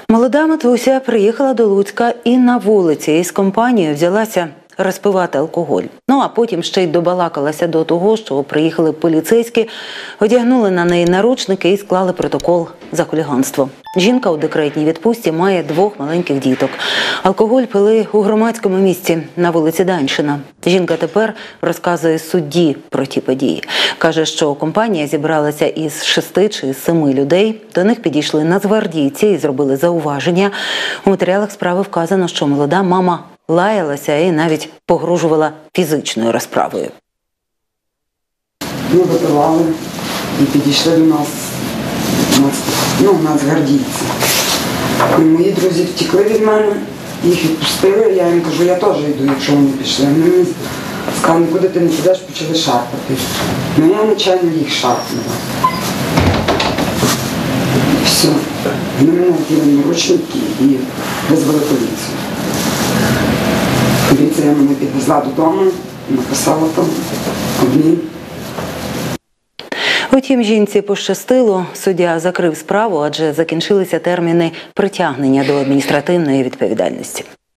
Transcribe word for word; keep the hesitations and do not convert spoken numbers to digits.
Молода матуся приїхала до Луцька і на вулиці із компанією взялася розпивати алкоголь. Ну а потім ще й добалакалася до того, що приїхали поліцейські, одягнули на неї наручники і склали протокол за хуліганство. Жінка у декретній відпустці має двох маленьких діток. Алкоголь пили у громадському місці на вулиці Даньшина. Жінка тепер розказує судді про ті події. Каже, що компанія зібралася із шести чи семи людей. До них підійшли нацгвардійці і зробили зауваження. У матеріалах справи вказано, що молода мама лаялася і навіть погрожувала фізичною розправою. Ми випивали і підійшли до нас, ну, нацгвардійці. І мої друзі втекли від мене, їх відпустили, я їм кажу, я теж йду, якщо вони пішли. Вони мені сказали, нікуди ти не підеш, почали шарпати. Ну я, звичайно, їх шарпнула. І все. Вони мене вділи наручники і визвали поліцію. Поліція мене підвезла додому, написала там одні. Утім, жінці пощастило, суддя закрив справу, адже закінчилися терміни притягнення до адміністративної відповідальності.